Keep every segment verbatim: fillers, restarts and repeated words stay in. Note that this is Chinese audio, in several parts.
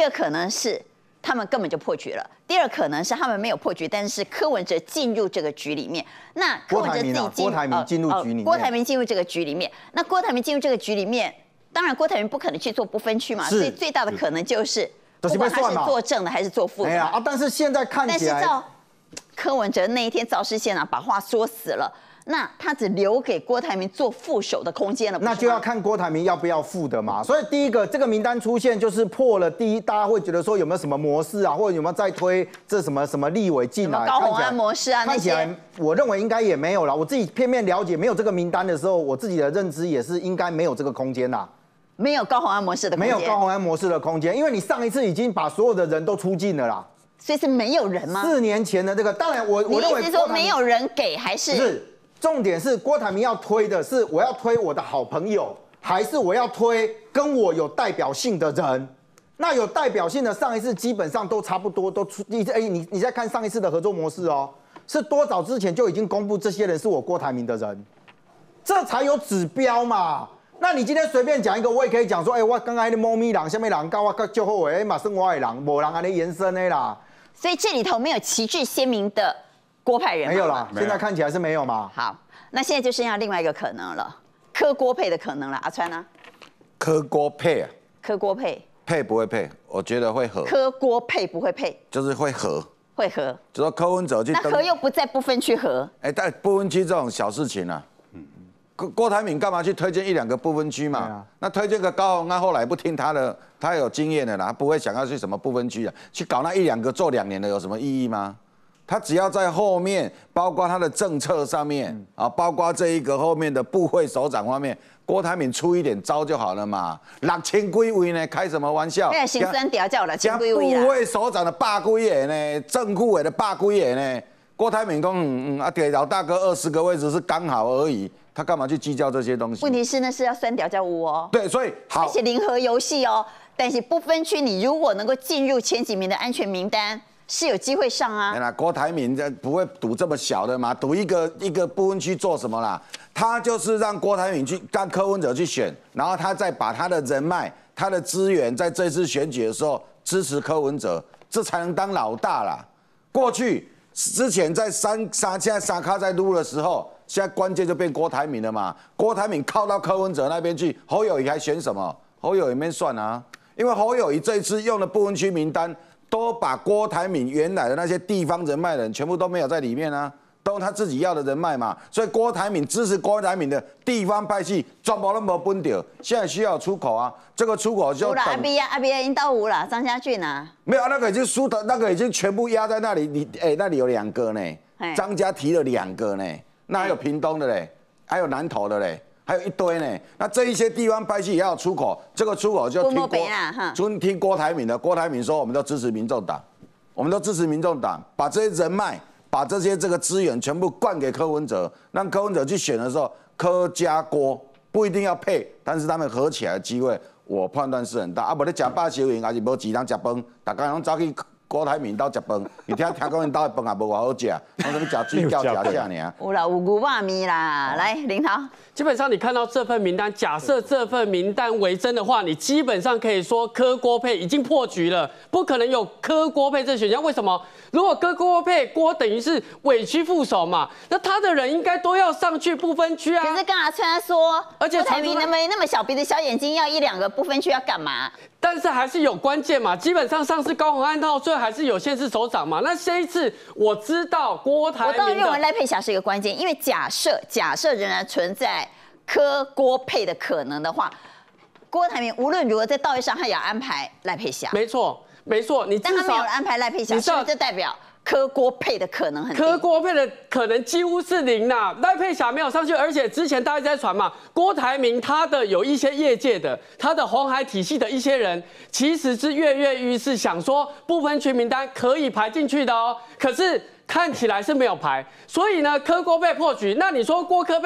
第二可能是他们根本就破局了，第二可能是他们没有破局，但是柯文哲进入这个局里面。那柯文哲自己进， 郭台铭进入局里面， 郭台铭进入这个局里面。那郭台铭进入这个局里面，当然郭台铭不可能去做不分区嘛，所以最大的可能就是。 不管他是做正的还是做副的， 哎呀啊！但是现在看起来， 但是照柯文哲那一天造势现场把话说死了，那他只留给郭台铭做副手的空间了。 那就要看郭台铭要不要副的嘛。所以第一个这个名单出现就是破了第一，大家会觉得说有没有什么模式啊，或者有没有再推这什么什么立委进来？ 高虹安模式啊， 看起来我认为应该也没有了。我自己片面了解，没有这个名单的时候，我自己的认知也是应该没有这个空间啦。 没有高虹安模式的空间， 没有高虹安模式的空间，因为你上一次已经把所有的人都出尽了啦， 所以是没有人吗？ 四年前的这个，当然我我认为你意思说没有人给还是？ 是，重点是郭台铭要推的是我要推我的好朋友，还是我要推跟我有代表性的人？那有代表性的上一次基本上都差不多，都出你哎你你在看上一次的合作模式哦，是多早之前就已经公布这些人是我郭台铭的人，这才有指标嘛。 那你今天随便讲一个，我也可以讲说，哎、欸，我刚才的猫咪人，下面人告我就后悔，马生我的人，无人安尼延伸的啦。 所以这里头没有旗帜鲜明的郭派人， 没有啦，现在看起来是没有嘛。 好，那现在就剩下另外一个可能了，柯郭配的可能了。阿川呢？ 柯郭配啊？ 柯郭配？ 配不会配，我觉得会合。 柯郭配不会配， 就是会合。 会合。 就说柯文哲去， 那合又不在不分区合。 哎、欸，但不分区这种小事情啊。 郭郭台铭干嘛去推荐一两个不分区嘛？啊、那推荐个高虹安，后来不听他的，他有经验的啦，他不会想要去什么不分区啊，去搞那一两个做两年的有什么意义吗？他只要在后面，包括他的政策上面、嗯、啊，包括这一个后面的部会首长方面，郭台铭出一点招就好了嘛。六千几位呢，开什么玩笑？ 对，行三条叫六千几位啦。部会首长的百几个呢，政府委的百几个呢，郭台铭讲嗯嗯啊，给老大哥二十个位置是刚好而已。 他干嘛去计较这些东西？ 问题是那是要酸屌叫污哦。 对，所以好， 而且零和游戏哦。但是不分区，你如果能够进入前几名的安全名单，是有机会上啊。 那郭台铭这不会赌这么小的嘛？赌一个一个不分区做什么啦？他就是让郭台铭去让柯文哲去选，然后他再把他的人脉、他的资源，在这次选举的时候支持柯文哲，这才能当老大啦。过去之前在三三现在三咖在撸的时候。 现在关键就变郭台铭了嘛？郭台铭靠到柯文哲那边去，侯友宜还选什么？侯友宜没算啊，因为侯友宜这一次用的不分区名单，都把郭台铭原来的那些地方人脉人全部都没有在里面啊，都他自己要的人脉嘛。所以郭台铭支持郭台铭的地方派系，全部都没分掉。现在需要出口啊，这个出口就有了阿 B 啊，阿 B 已经到五了，张家俊啊， 没有那个已经输的，那个已经全部压在那里。你哎、欸，那里有两个呢，张家提了两个呢。 那还有屏东的嘞，还有南投的嘞，还有一堆呢。那这一些地方派系也要出口，这个出口就听郭，就听郭台铭的。郭台铭说，我们都支持民众党，我们都支持民众党，把这些人脉、把这些这个资源全部灌给柯文哲，让柯文哲去选的时候，柯加郭不一定要配，但是他们合起来的机会，我判断是很大。啊，无咧吃饱烧营，还是无钱通吃饭，大家拢走去。 郭台铭到吃饭，你听听讲因到的饭也无偌好食，我什么吃水饺吃啥呢？ 有啦，有牛肉面啦。来，林涛， 基本上你看到这份名单，假设这份名单为真的话，你基本上可以说柯郭配已经破局了，不可能有柯郭配这选项。为什么？如果柯郭配，郭等于是委屈副手嘛，那他的人应该都要上去不分区啊。 可是刚才川说， 而且郭台铭那么那么小鼻子小眼睛，要一两个不分区要干嘛？ 但是还是有关键嘛，基本上上次高虹安到最后还是有县市首长嘛。那这一次我知道郭台铭， 我倒认为赖佩霞是一个关键，因为假设假设仍然存在柯郭配的可能的话，郭台铭无论如何在道义上他也要安排赖佩霞。 没错，没错，你但他没有安排赖佩霞，是不是这代表？ 柯郭配的可能很低， 柯郭配的可能几乎是零啦。赖佩霞没有上去，而且之前大家在传嘛，郭台铭他的有一些业界的，他的鸿海体系的一些人，其实是跃跃欲试，想说不分区名单可以排进去的哦。可是看起来是没有排，所以呢，柯郭配破局。那你说郭柯配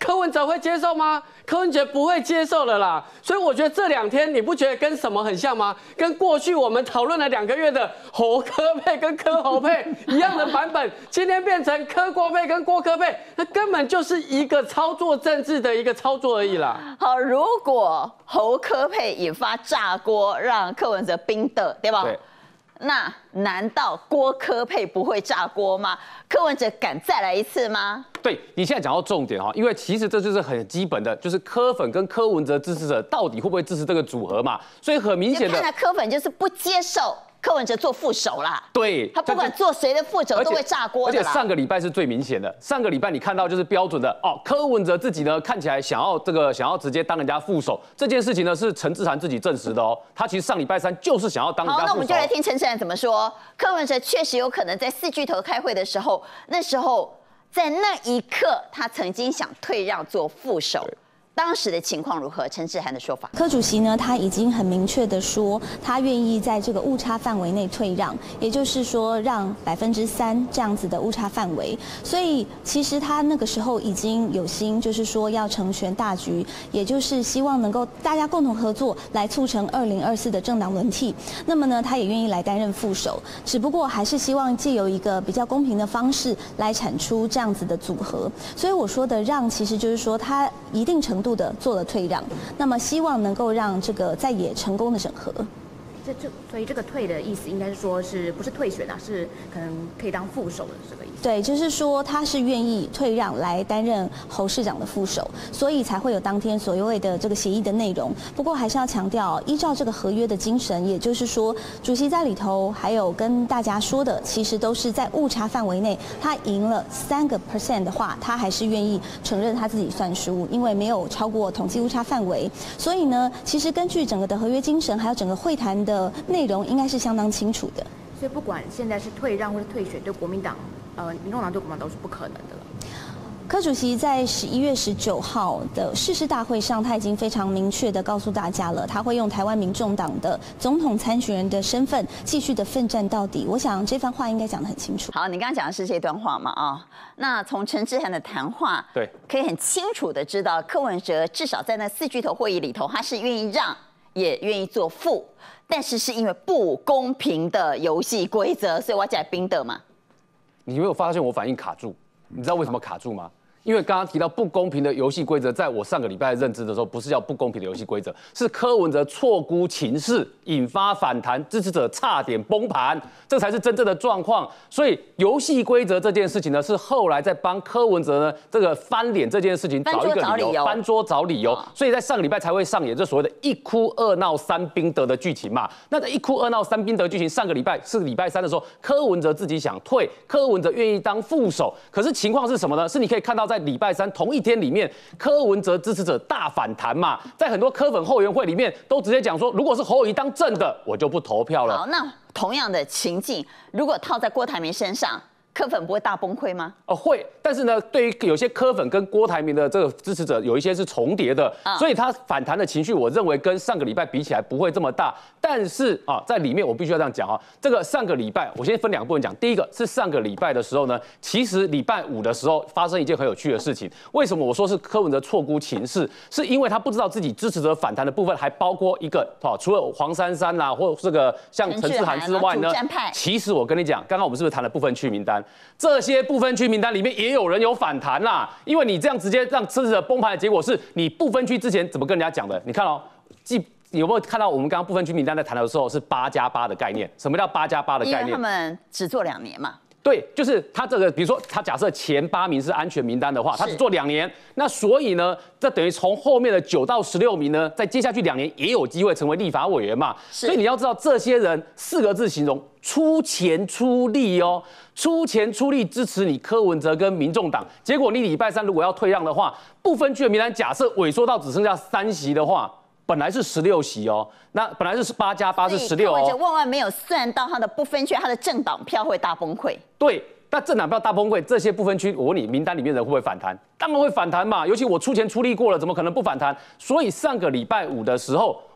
柯文哲会接受吗？柯文哲不会接受的啦。所以我觉得这两天你不觉得跟什么很像吗？跟过去我们讨论了两个月的侯柯配跟柯侯配一样的版本，今天变成柯郭配跟郭柯配，那根本就是一个操作政治的一个操作而已啦。 好，如果侯柯配引发炸锅，让柯文哲冰的，对吧？ 对。 那难道郭柯配不会炸锅吗？柯文哲敢再来一次吗？ 对，你现在讲到重点哈，因为其实这就是很基本的，就是柯粉跟柯文哲支持者到底会不会支持这个组合嘛？所以很明显的， 看来柯粉就是不接受柯文哲做副手啦。 对， 他不管做谁的副手都会炸锅的啦。 而且上个礼拜是最明显的，上个礼拜你看到就是标准的哦，柯文哲自己呢看起来想要这个想要直接当人家副手，这件事情呢是陈志涵自己证实的哦，他其实上礼拜三就是想要当人家副手。 好，那我们就来听陈志涵怎么说。柯文哲确实有可能在四巨头开会的时候，那时候在那一刻他曾经想退让做副手。当时的情况如何？陈志涵的说法， 柯主席呢，他已经很明确的说，他愿意在这个误差范围内退让，也就是说让百分之三这样子的误差范围。所以其实他那个时候已经有心，就是说要成全大局，也就是希望能够大家共同合作来促成二零二四的政党轮替。那么呢，他也愿意来担任副手，只不过还是希望借由一个比较公平的方式来产出这样子的组合。所以我说的让，其实就是说他一定程度度的做了退让，那么希望能够让这个在野成功的整合。 这这，所以这个退的意思应该是说是不是退选啊？是可能可以当副手的这个意思。 对，就是说他是愿意退让来担任侯市长的副手，所以才会有当天所谓的这个协议的内容。不过还是要强调，依照这个合约的精神，也就是说，主席在里头还有跟大家说的，其实都是在误差范围内，他赢了三个 percent 的话，他还是愿意承认他自己算输，因为没有超过统计误差范围。所以呢，其实根据整个的合约精神，还有整个会谈的的内容应该是相当清楚的， 所以不管现在是退让或是退选，对国民党、呃，民众党对国民党都是不可能的了。 柯主席在十一月十九号的誓师大会上，他已经非常明确的告诉大家了，他会用台湾民众党的总统参选人的身份，继续的奋战到底。我想这番话应该讲得很清楚。 好，你刚刚讲的是这段话嘛？啊、哦，那从陈志涵的谈话， 对， 可以很清楚的知道，柯文哲至少在那四巨头会议里头，他是愿意让，也愿意做副。但是是因为不公平的游戏规则，所以我要讲冰的嘛。 你没有发现我反应卡住？你知道为什么卡住吗？因为刚刚提到不公平的游戏规则，在我上个礼拜认知的时候，不是叫不公平的游戏规则，是柯文哲错估情势，引发反弹，支持者差点崩盘，这才是真正的状况。所以游戏规则这件事情呢，是后来在帮柯文哲呢这个翻脸这件事情找一个理由，翻桌找理由，所以在上个礼拜才会上演这所谓的一哭二闹三宾得的剧情嘛。那这一哭二闹三宾得剧情，上个礼拜是礼拜三的时候，柯文哲自己想退，柯文哲愿意当副手，可是情况是什么呢？是你可以看到在礼拜三同一天里面，柯文哲支持者大反弹嘛，在很多柯粉后援会里面都直接讲说，如果是侯友宜当正的，我就不投票了。 好，那同样的情境，如果套在郭台铭身上，柯粉不会大崩溃吗？ 哦，会，但是呢，对于有些柯粉跟郭台铭的这个支持者，有一些是重叠的，啊、所以他反弹的情绪，我认为跟上个礼拜比起来不会这么大。但是啊，在里面我必须要这样讲啊，这个上个礼拜我先分两个部分讲。第一个是上个礼拜的时候呢，其实礼拜五的时候发生一件很有趣的事情。为什么我说是柯文哲错估情势？是因为他不知道自己支持者反弹的部分还包括一个啊，除了黄珊珊啦、啊，或这个像陈志涵之外呢，其实我跟你讲，刚刚我们是不是谈了部分区名单？这些部分区名单里面也有人有反弹啦，因为你这样直接让支持者崩盘的结果是你不分区之前怎么跟人家讲的？你看哦，记有没有看到我们刚刚部分区名单在谈的时候是八加八的概念？什么叫八加八的概念？ 因为他们只做两年嘛。 对，就是他这个，比如说他假设前八名是安全名单的话，他只做两年，那所以呢，这等于从后面的九到十六名呢，在接下去两年也有机会成为立法委员嘛。所以你要知道，这些人四个字形容：出钱出力哦，出钱出力支持你柯文哲跟民众党。结果你礼拜三如果要退让的话，不分区的名单假设萎缩到只剩下三席的话。本来是十六席哦，那本来是八加八是十六哦。 柯文哲万万没有算到他的不分区，他的政党票会大崩溃。 对，那政党票大崩溃，这些不分区，我问你，名单里面人会不会反弹？当然会反弹嘛，尤其我出钱出力过了，怎么可能不反弹？所以上个礼拜五的时候，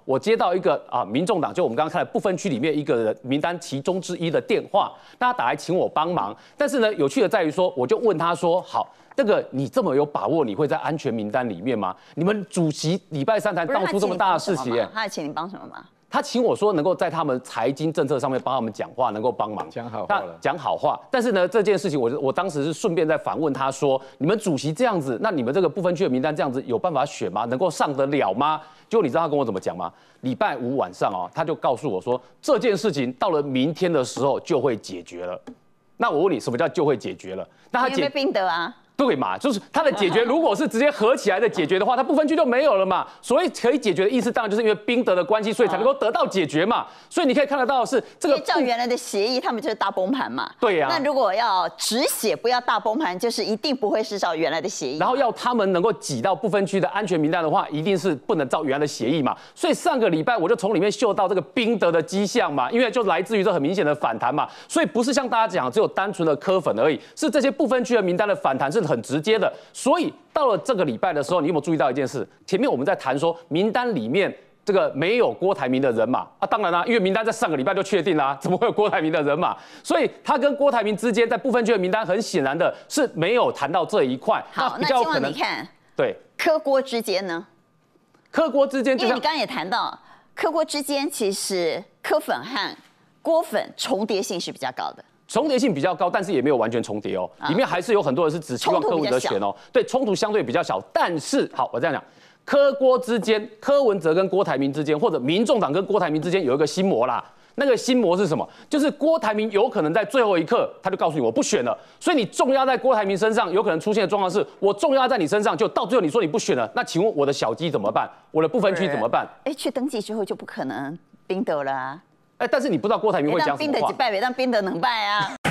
我接到一个啊，民众党就我们刚刚看的不分区里面一个名单其中之一的电话，那他打来请我帮忙。但是呢，有趣的在于说，我就问他说，好，这个你这么有把握，你会在安全名单里面吗？你们主席礼拜三才闹出这么大的事情， 他还请你帮什么忙？ 他请我说能够在他们财经政策上面帮他们讲话，能够帮忙讲好话了， 讲好话。但是呢，这件事情我我当时是顺便在反问他说，你们主席这样子，那你们这个不分区的名单这样子有办法选吗？能够上得了吗？结果你知道他跟我怎么讲吗？礼拜五晚上哦，他就告诉我说，这件事情到了明天的时候就会解决了。那我问你，什么叫就会解决了？那他解冰德啊？ 对嘛，就是它的解决，如果是直接合起来的解决的话，它不分区就没有了嘛。所以可以解决的意思，当然就是因为宾德的关系，所以才能够得到解决嘛。所以你可以看得到的是这个， 照原来的协议，他们就是大崩盘嘛。 对呀、啊。 那如果要只写不要大崩盘，就是一定不会是照原来的协议。 然后要他们能够挤到不分区的安全名单的话，一定是不能照原来的协议嘛。所以上个礼拜我就从里面嗅到这个宾德的迹象嘛，因为就来自于这很明显的反弹嘛。所以不是像大家讲只有单纯的柯粉而已，是这些不分区的名单的反弹是很直接的。所以到了这个礼拜的时候，你有没有注意到一件事？前面我们在谈说名单里面这个没有郭台铭的人马啊，当然啦、啊，因为名单在上个礼拜就确定啦、啊，怎么会有郭台铭的人马？所以他跟郭台铭之间在不分区的名单很显然的是没有谈到这一块。 好，那希望你看， 对柯郭之间呢？ 柯郭之间， 因为你刚刚也谈到，柯郭之间其实柯粉和郭粉重叠性是比较高的。 重叠性比较高，但是也没有完全重叠哦，里面还是有很多人是只希望柯文哲选哦，对，冲突相对比较小。但是好，我这样讲，柯郭之间，柯文哲跟郭台铭之间，或者民众党跟郭台铭之间有一个心魔啦。那个心魔是什么？就是郭台铭有可能在最后一刻，他就告诉你我不选了，所以你重压在郭台铭身上，有可能出现的状况是，我重压在你身上，就到最后你说你不选了，那请问我的小鸡怎么办？我的不分区怎么办？ 哎，去登记之后就不可能宾德了啊。 哎，但是你不知道郭台铭会讲什么话。 宾德几拜，别让宾德能拜啊。